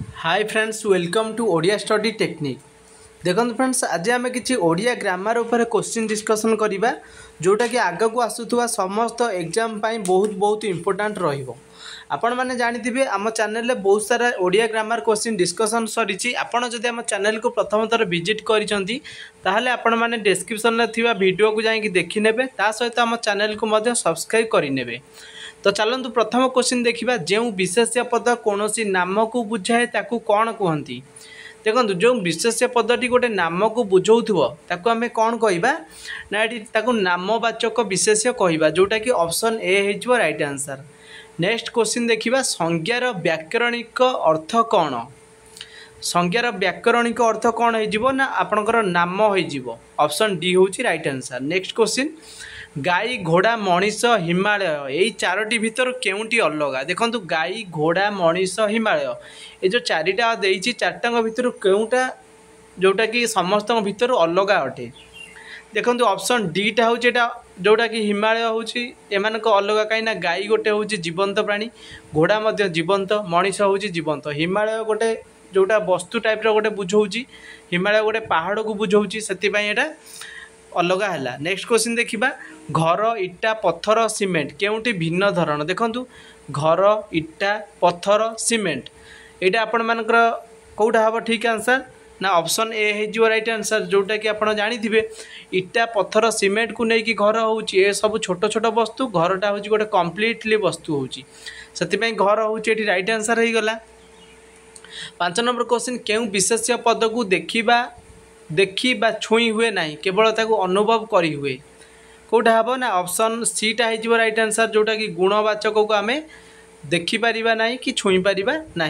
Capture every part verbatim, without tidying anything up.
Hi friends welcome to Odia study technique. देखो friends आज आम कि ओडिया ग्रामर उपर क्वेश्चन डिस्कसन करवा जोटा कि आग को आसुवा समस्त एग्जाम बहुत बहुत इंपोर्टाट रहिबो। आपण मैंने जानी आम चैनल बहुत सारा ओडिया ग्रामर क्वेश्चन डिस्कसन सरी आपड़ जदि आम चैनल को प्रथम थर विजिट कर डिस्क्रिप्शन में थी वीडियो को जाकि देखने सहित आम चैनल को सब्सक्राइब करेंगे। तो चलतु प्रथम क्वेश्चन देखा जो विशेष्य पद कौन नाम को बुझाए ताकू कौन कहती। देखो जो विशेष्य पदटी गोटे नाम को बुझाऊ ताकू आम कौन कहवा ना ये नामवाचक विशेष्य कहवा जोटा कि ऑप्शन ए हो राइट आंसर। नेक्स्ट क्वेश्चन देखा संज्ञार व्याकरणिक अर्थ कौन। संज्ञार व्याकरणिक अर्थ कौन हो ना आपणकर नाम हो ऑप्शन डी हूँ राइट आंसर। नेक्स्ट क्वेश्चन गाई घोड़ा मनीष हिमालय यही चारोटी भितर केउटी अलग। देखो गाई घोड़ा मनीष हिमालय ये जो चारिटा देती चारिटा भितर केउटा जोटा कि समस्त भितर अलग अटे। देखो ऑप्शन डीटा हूँ जोटा कि हिमालय हूँ एम अलग कहीं गाई गोटे हूँ जीवंत प्राणी घोड़ा मध्य जीवंत मनीष हूँ जीवंत हिमालय गोटे जोटा वस्तु टाइप गोटे बुझाऊँ हिमालय गोटे पहाड़ को बुझाऊँ से अलग है। नेक्स्ट क्वेश्चन देखा घर इटा पत्थर सीमेंट केउटी भिन्न धरण। देखो घर इटा पत्थर सीमेंट यहाँ आपण मानकर कौटा हम ठीक आंसर ना ऑप्शन ए हो राइट आंसर जोटा कि आप जानी इटा पत्थर सीमेंट को लेकिन घर हूँ ये सब छोट छोट वस्तु घरटा हूँ गोटे कम्प्लीटली वस्तु हूँ से घर हूँ ये राइट आंसर हो गला। पांच नंबर क्वेश्चन क्यों विशेष्य पद को देखा देखी बा छुई हुए ना केवल ताको अनुभव करी हुए कौटा हम ना ऑप्शन सीटा हो राइट आंसर जोटा कि गुणवाचक को आम देखिपर ना कि छुई पार ना।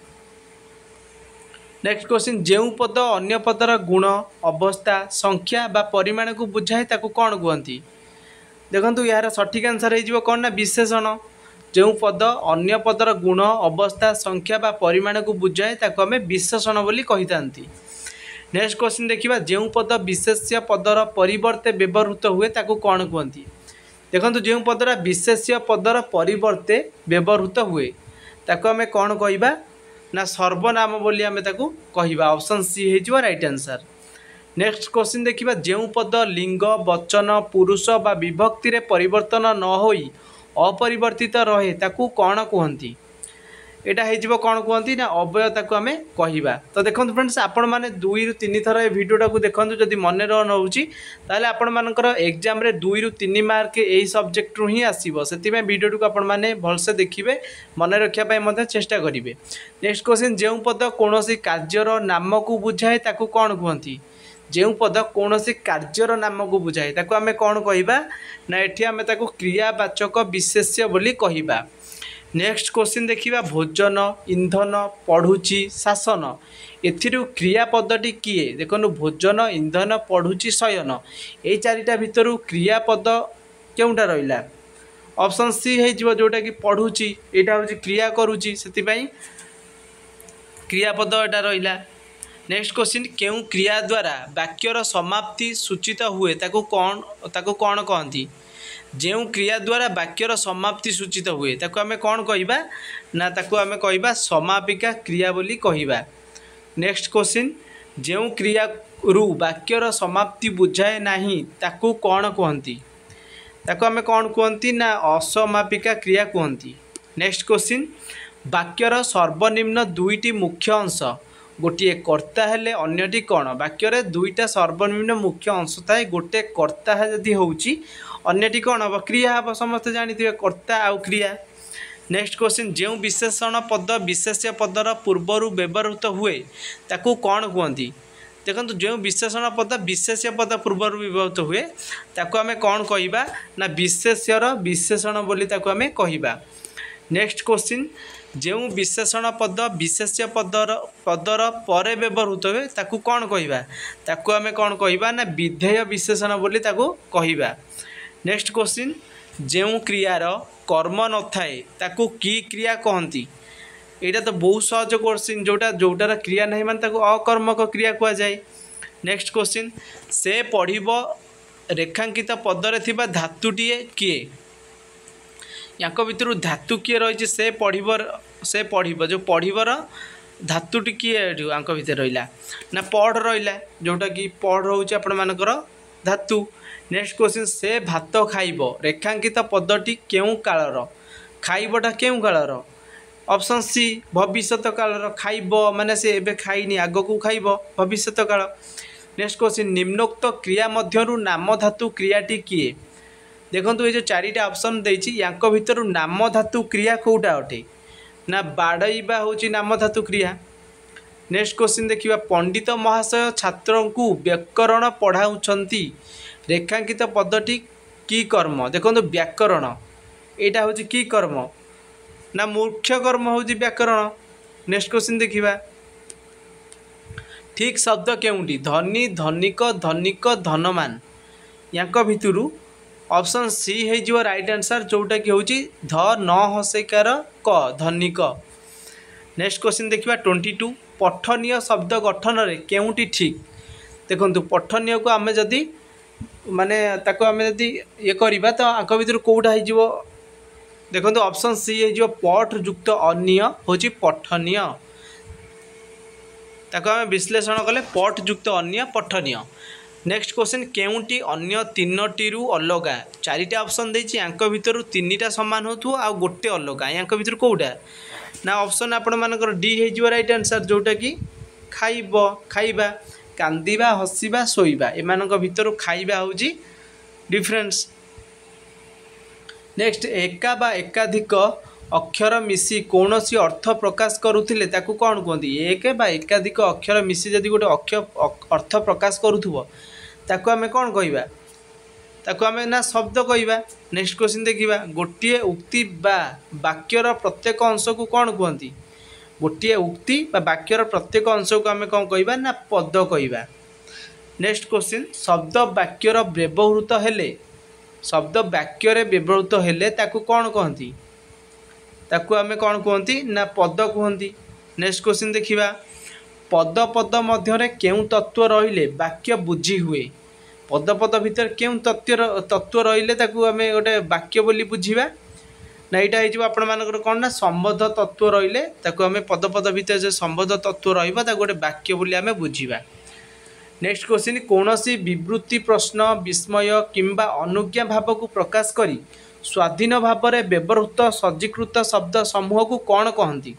नेक्स्ट क्वेश्चन जो पद अन्य पदर गुण अवस्था संख्या बा परिमाण को बुझाए ताको कौन कहती। देखो यार सठिक आंसर हो कौन ना विशेषण। जो पद अन्य पदर गुण अवस्था संख्या बा परिमाण को बुझाए ताको आम विशेषण बोली कही थांती। नेक्स्ट क्वेश्चन देखा जो पद विशेष्य पदर परिवर्ते व्यवहृत हुए ताकू कौन कहती। देखो जो पदरा विशेष्य पदर परिवर्ते व्यवहृत हुए ताकू आम कौन कहवा ना सर्वनाम बोली आम ताकू कहवा ऑप्शन सी हो राइट आंसर। नेक्स्ट क्वेश्चन देखा जो पद लिंग वचन पुरुष बा विभक्ति रे परिवर्तन न होई अपरिवर्तित रहे ताकू कौन कहती। यहाँ हो कौन कहती ना अव्यय ताकू आम कहवा। तो देखो फ्रेंड्स आपण मैंने दुई रु तीन थर भिडियोटा को देखो जदि मन रोचे ताल आपण एग्जाम रे दुई रु तीन मार्क यही सब्जेक्ट रु ही आसो से भिडियो को आपण मैंने भलसे देखिए मन रखापी चेष्टा करेंगे। नेक्स्ट क्वेश्चन जो पद कौन कार्यर नाम को बुझाए ताकू कौन कहती। जो पद कौन कार्यर नाम को बुझाए ताकू आम कौन कहवा ना ये आम क्रियावाचक विशेष्य बोली कहवा। नेक्स्ट क्वेश्चन देखा भोजन इंधन पढ़ुची शासन एथिरु क्रियापदटी किए। देखो भोजन इंधन पढ़ुची शयन ये चारिटा भितर क्रियापद केउटा रहिला ऑप्शन सी हो जोटा कि पढ़ुची यहाँ हूँ क्रिया करुची से क्रियापद यहाँ रहिला। नेक्स्ट क्वेश्चन क्यों क्रिया द्वारा वाक्यर समाप्ति सूचित हुए ताकू कौन ताकू कौन कहती। जो क्रिया द्वारा वाक्यर समाप्ति सूचित हुए ताकू आम कौन कहवा ना ताकू आम कहवा समापिका क्रिया बोली कहवा। नेक्स्ट क्वेश्चन जो क्रिया रु वाक्यर समाप्ति बुझाए नहीं ताकू कौन कहती ताकू आम कौन कहती ना असमापिका क्रिया कहती। नेक्स्ट क्वेश्चन वाक्यर सर्वनिम्न दुईटी मुख्य अंश गोटे कर्ता हेले अन्यटी कौन। वाक्यर दुईटा सर्वनिम्न मुख्य अंश थाए गोटे कर्ता जदि होउची अन्यटी कौन हम क्रिया हम समस्त जानी कर्ता आउ क्रिया। नेक्स्ट क्वेश्चन जो विशेषण पद विशेष्य पदर पूर्वर व्यवहृत हुए ताकू कौन कहती। देखो जो विशेषण पद विशेष्य पद पूर्वर व्यवहृत हुए ताकू आम कौन कहवा ना विशेष्यर विशेषण बोली ताकू आम कहवा। नेक्स्ट क्वेश्चन जो विशेषण पद विशेष्य पदर पदर पर व्यवहृत हुए ताकू कौन कहवा ताकू आम कौन कहवा ना विधेय विशेषण बोली ताकू कहवा। नेक्स्ट क्वेश्चन जो क्रियार कर्म न थाए ताकू की क्रिया कहती। यहाँ तो बहुत सहज क्वेश्चन जोटा जोटार क्रिया नहीं मान ताकू अकर्मक क्रिया कह जाए। नेक्स्ट क्वेश्चन से पढ़िब रेखांकित पदरे थिबा धातुटीए किए या भितर धातु किए रही से पढ़ से पढ़ जो पढ़वर धातुटी किए एठू आंक भितर रहिला ना पढ़ रहिला जोटा कि पढ़ होउची आपण मानकर धातु। नेक्स्ट क्वेश्चन से भात खाइबो रेखांकित पदटी केउ कालर खाइबटा केउ कालर ऑप्शन सी भविष्यत कालर खाइबो माने से एबे खाइनी आगकू खाइबो भविष्यत काल। नेक्स्ट क्वेश्चन निम्नोक्त क्रिया मध्यरु नाम धातु क्रियाटी किए देखंतु ये जो चारिटा ऑप्शन देछि यांक भितर नाम धातु क्रिया कोउटा अटे ना बाड़ाइबा होची नाम धातु क्रिया। नेक्स्ट क्वेश्चन देखिबा पंडित महाशय छात्र को व्याकरण पढ़ाउछंती रेखांकित पदटी की कर्म देखो व्याकरण यहाँ हूँ कि कर्म ना मुख्य कर्म हूँ व्याकरण। नेक्स्ट क्वेश्चन देखिबा ठीक शब्द केउंटी धनी धनिक धनिक धनमान यांक भितरु ऑप्शन सी है राइट आंसर जोटा कि हूँ ध न हसेकार क धनिक। नेक्स्ट क्वेश्चन देखिबा ट्वेंटी टू पठनीय शब्द गठन रे केउंटी ठीक देखंतु पठनीय को आमे जदी माने ताको आमे जदी ये करबा तो आंक भितर कोउटा हिजिवो देखंतु ऑप्शन सी हिजिवो पठ युक्त अन्य होची पठनीय ताको आमे विश्लेषण कले पठ युक्त अन्य पठनीय। नेक्स्ट क्वेश्चन केउंटी अन्य तीनटी रु अलगा चारिटा ऑप्शन देछि आंक भितर तीनटा समान होथु आ गोटे अलगा आंक भितर कोउटा ना ऑप्शन आपण मानकर डी है राइट आंसर जोटा कि खाइबो खाइबा कांदिबा हसिबा सोइबा एमानक भितर खाइबा होची डिफरेंस। नेक्स्ट एका बा एकाधिक अक्षर मिसी कौनसी अर्थ प्रकाश करुथिले ताकू कौन कहती एक बा एकाधिक अक्षर मिसी जदि गोटे अक्षर अर्थ प्रकाश करुथुबो ताकू आमे कौन कहबा ताकू आमे ना शब्द कहबा। नेक्स्ट क्वेश्चन देखिबा गोटिए उक्ति बा वाक्यर प्रत्येक अंश को कौन कहती गोटिए उक्ति बा वाक्यर प्रत्येक अंश को आमे कौन कहबा ना पद कहबा। नेक्स्ट क्वेश्चन शब्द वाक्यर व्यवहृत हेले शब्द वाक्य व्यवहृत हेले ताकू कौन कहती ताकू आमे कौन कहती ना पद कहती। नेक्स्ट क्वेश्चन देखिबा पद पद मध्य केउ तत्व रहिले वाक्य बुझी हुए पद पद भितर केउ तत्व तत्व रहिले ताकू आमे गोटे वाक्य बोली बुझीबा ना यहाँ हो आपण मानकर कौन ना संबद्ध तत्व रहिले ताकू आमे पद पद भितर जो संबद्ध तत्व रहिबा ताकू गोटे वाक्य बोली आमे बुझीबा। नेक्स्ट क्वेश्चन कौनसी विवृत्ति प्रश्न विस्मय किंबा अनुज्ञा भाव को प्रकाश करी स्वाधीन भाव में व्यवहृत सज्जीकृत शब्द समूह को कौन कहती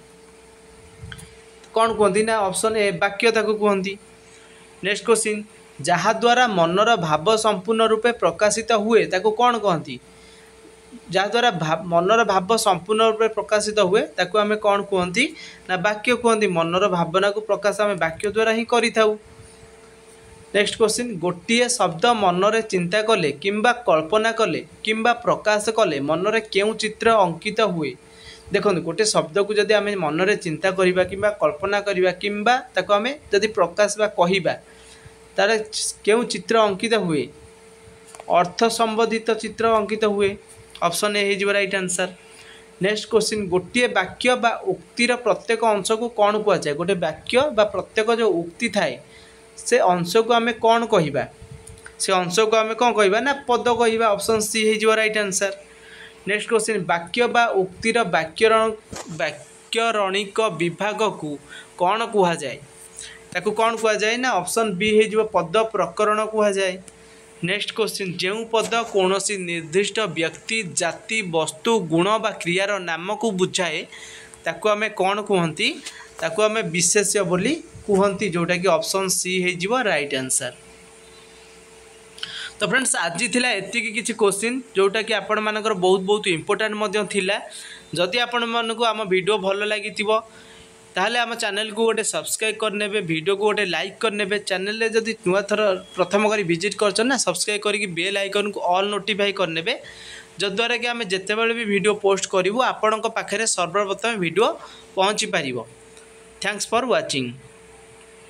कौन कहती ना ऑप्शन ए वाक्य ताकू कहती। नेक्स्ट क्वेश्चन जहाद्वारा मनर भाव संपूर्ण रूपे प्रकाशित हुए ताकू कौन कहती जहाद्वारा भाव मनर भाव संपूर्ण रूपे प्रकाशित हुए ताकू आमे कौन कहती ना वाक्य कहती मनर भावना को प्रकाश आमे वाक्य द्वारा ही करिथाउ। नेक्स्ट क्वेश्चन गोटे शब्द मनरे चिंता कले किंबा कल्पना कले किंबा प्रकाश कले मनरे केउ चित्र अंकित हुए देखो गोटे शब्द को जदि आमे मनरे चिंता करिबा किंबा कल्पना करिबा किंबा ताको आमे जदि प्रकाश बा कहिबा तारे केउ चित्र अंकित हुए अर्थ संबंधित चित्र अंकित हुए ऑप्शन ए है राइट आंसर। नेक्स्ट क्वेश्चन गोटे वाक्य बा उक्तिर प्रत्येक अंश को कौन कह जाए गोटे वाक्य बा प्रत्येक जो उक्ति थाए से अंश को आमे कौन कहिबा से अंश को आमे कौन कहिबा ना पद कहिबा ऑप्शन सी है राइट आंसर। नेक्स्ट क्वेश्चन वाक्य बा उक्तिर वाक्यरण वाक्यरणिक विभाग को कौन कह जाए ताकू कौन कह जाए ना ऑप्शन बी है पद प्रकरण कह जाए। नेक्स्ट क्वेश्चन जो पद कौनसी निर्दिष्ट व्यक्ति जाति वस्तु गुण बा क्रियार नाम को बुझाए ताकू आमे कौन कहती ताकू आमे विशेष्य बोली कहती जोटा कि ऑप्शन सी है राइट आंसर। तो फ्रेंड्स आज थिला एतिकी किछि क्वेश्चन जोटा कि आपण मानकर बहुत बहुत इंपोर्टेंट मध्य थिला जदि आपण मानको आम वीडियो भल लागिथिबो ताहले आम चैनल को गोटे सब्सक्राइब करने वीडियो को गोटे लाइक करने चैनल रे जदि नुआ थर प्रथम करी विजिट करछन ना सब्सक्राइब करके बेल आइकन को ऑल नोटिफाई करने जद्वारा कि आम जिते बड़े भी वीडियो पोस्ट करूँ आपण पाखे सर्वप्रथम वीडियो पहुँची पार। Thanks for watching.